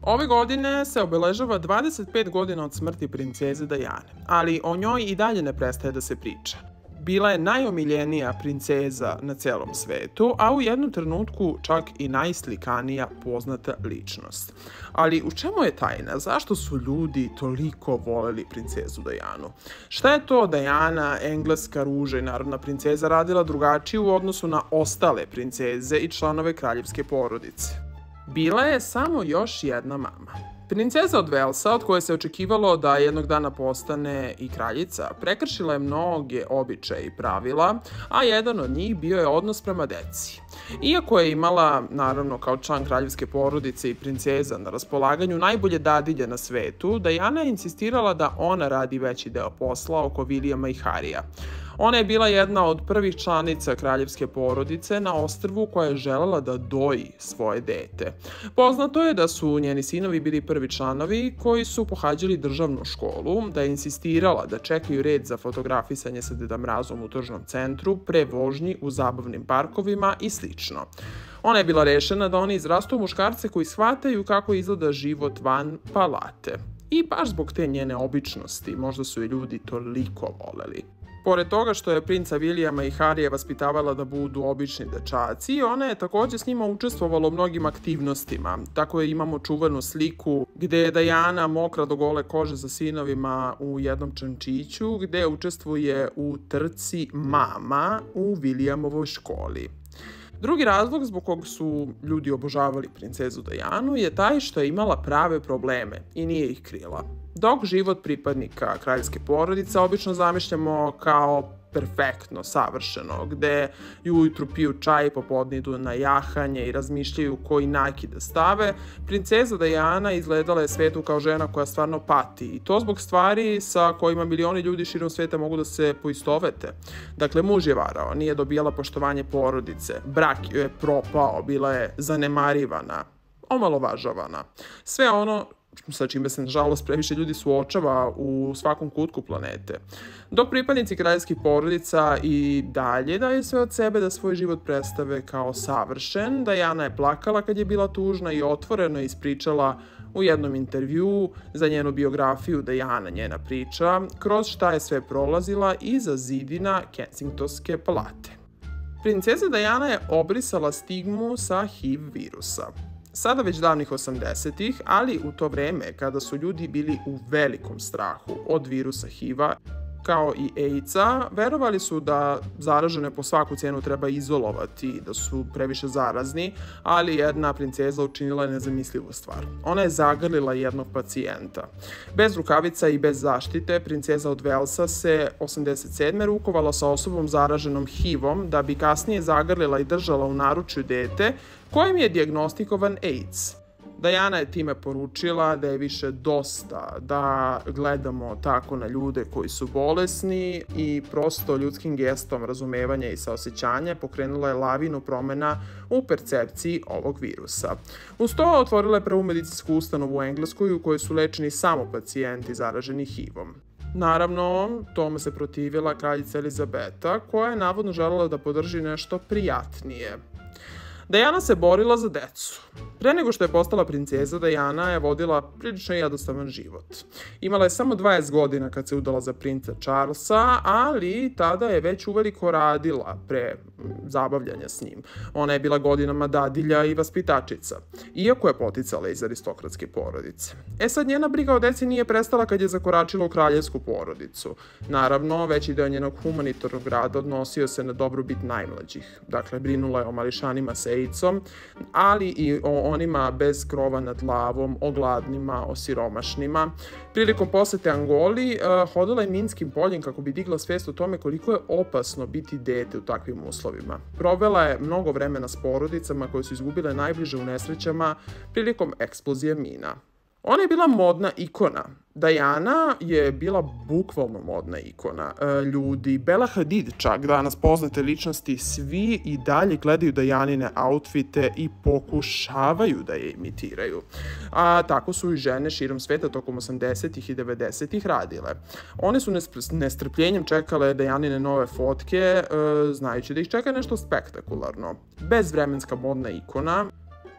Ove godine se obeležava 25 godina od smrti princeze Dajane, ali o njoj i dalje ne prestaje da se priča. Bila je najomiljenija princeza na celom svetu, a u jednom trenutku čak i najslikanija poznata ličnost. Ali u čemu je tajna? Zašto su ljudi toliko voleli princezu Dajanu? Šta je to Dajana, engleska ruža i narodna princeza, radila drugačije u odnosu na ostale princeze i članove kraljevske porodice? Bila je samo još jedna mama. Princeza od Velsa, od koje se očekivalo da jednog dana postane i kraljica, prekršila je mnoge običaje i pravila, a jedan od njih bio je odnos prema deci. Iako je imala, naravno, kao član kraljevske porodice i princeza na raspolaganju najbolje dadilje na svetu, Dajana je insistirala da ona radi veći deo posla oko Vilijama i Harija. Ona je bila jedna od prvih članica kraljevske porodice na ostrvu koja je želela da doji svoje dete. Poznato je da su njeni sinovi bili prvi članovi koji su pohađali državnu školu, da je insistirala da čekaju red za fotografisanje sa Deda Mrazom u tržnom centru, pre vožnji u zabavnim parkovima i slično. Ona je bila rešena da oni izrastu u muškarce koji shvataju kako izgleda život van palate. I baš zbog te njene običnosti možda su je ljudi toliko voleli. Pored toga što je princa Vilijama i Harija vaspitavala da budu obični dečaci, ona je također s njima učestvovala u mnogim aktivnostima. Tako je imamo čuvenu sliku gde je Dajana mokra do gole kože sa sinovima u jednom čančiću, gde učestvuje u trci mama u Vilijamovoj školi. Drugi razlog zbog kog su ljudi obožavali princezu Dajanu je taj što je imala prave probleme i nije ih krila. Dok život pripadnika kraljevske porodice obično zamišljamo kao perfektno, savršeno, gde ujutru piju čaj, popodne idu na jahanje i razmišljaju koji nakit da stave, princeza Dajana izgledala je svetu kao žena koja stvarno pati i to zbog stvari sa kojima milioni ljudi širom sveta mogu da se poistovete. Dakle, muž je varao, nije dobijala poštovanje porodice, brak joj je propao, bila je zanemarivana, omalovažavana. Sve ono sa čime se, nažalost, previše ljudi suočava u svakom kutku planete. Dok pripadnici kraljevskih porodica i dalje daju sve od sebe da svoj život predstave kao savršen, Dajana je plakala kad je bila tužna i otvoreno ispričala u jednom intervjuu za njenu biografiju Dajana, njena priča, kroz šta je sve prolazila iza zidina Kensingtonske palate. Princeza Dajana je obrisala stigmu sa HIV virusa. Sada već davnih 80-ih, ali u to vreme kada su ljudi bili u velikom strahu od virusa HIV-a, kao i AIDS-a, verovali su da zaražene po svaku cenu treba izolovati, da su previše zarazni, ali jedna princeza učinila je nezamislivu stvar. Ona je zagrlila jednog pacijenta. Bez rukavica i bez zaštite, princeza od Velsa se 87. rukovala sa osobom zaraženom HIV-om da bi kasnije zagrlila i držala u naručju dete kojem je dijagnostikovan AIDS. Dajana je time poručila da je više dosta da gledamo tako na ljude koji su bolesni i prosto ljudskim gestom razumevanja i saosećanja pokrenula je lavinu promena u percepciji ovog virusa. Uz to otvorila je prvu medicinsku ustanovu u Engleskoj u kojoj su lečeni samo pacijenti zaraženi HIV-om. Naravno, tome se protivila kraljica Elizabeta, koja je navodno želela da podrži nešto prijatnije. Dajana se borila za decu. Pre nego što je postala princeza, Dajana je vodila prilično jednostavan život. Imala je samo 20 godina kad se udala za princa Charlesa, ali tada je već uveliko radila pre zabavljanja s njim. Ona je bila godinama dadilja i vaspitačica, iako je poticala iz aristokratske porodice. Sad njena briga o deci nije prestala kad je zakoračila u kraljevsku porodicu. Naravno, veći deo njenog humanitarnog rada odnosio se na dobrobit najmlađih. Dakle, brinula je o mališanima sa AIDS-om, ali i o onima bez krova nad glavom, o gladnima, o siromašnima. Prilikom posete Angoli hodala je minskim poljem kako bi digla svest o tome koliko je opasno biti dete u takvim uslovima. Provela je mnogo vremena s porodicama koje su izgubile najbliže u nesrećama prilikom eksplozije mina. Ona je bila modna ikona. Dajana je bila bukvalno modna ikona. Ljudi, Bella Hadid čak, danas poznate ličnosti, svi i dalje gledaju Dajanine outfite i pokušavaju da je imitiraju. A tako su i žene širom sveta tokom 80-ih i 90-ih radile. One su nestrpljenjem čekale Dajanine nove fotke, znajući da ih čeka nešto spektakularno. Bezvremenska modna ikona.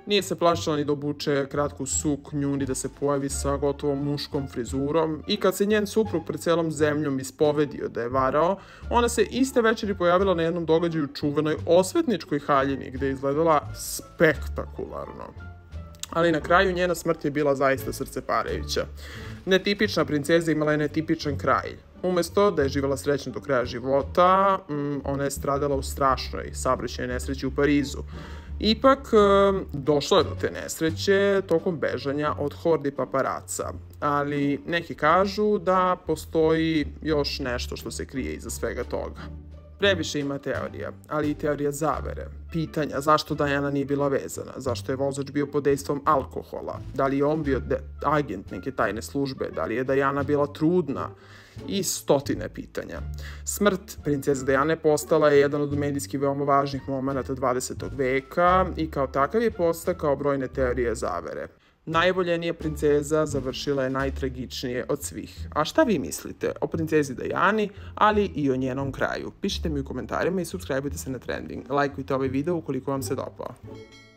Nije se plašila ni da obuče kratku suknju, ni da se pojavi sa gotovo muškom frizurom i kad se njen suprug pred celom zemljom ispovedio da je varao, ona se iste večeri pojavila na jednom događaju čuvenoj osvetničkoj haljini gde je izgledala spektakularno. Ali na kraju njena smrt je bila zaista srceparajuća. Netipična princeza imala je netipičan kraj. Umesto da je živjela srećno do kraja života, ona je stradala u strašnoj saobraćajnoj nesreći u Parizu. Ipak, došlo je do te nesreće tokom bežanja od hordi paparaca, ali neki kažu da postoji još nešto što se krije iza svega toga. Previše ima teorija, ali i teorija zavere. Pitanja zašto Diana nije bila vezana, zašto je vozač bio pod dejstvom alkohola, da li je on bio agent neke tajne službe, da li je Diana bila trudna i stotine pitanja. Smrt princeze Diane postala je jedan od medijski veoma važnih momenata 20. veka i kao takav je postakao brojne teorije zavere. Najvoljenija princeza završila je najtragičnije od svih. A šta vi mislite o princezi Diani, ali i o njenom kraju? Pišite mi u komentarima i subscribeujte se na Trending. Lajkujte ovaj video ukoliko vam se dopao.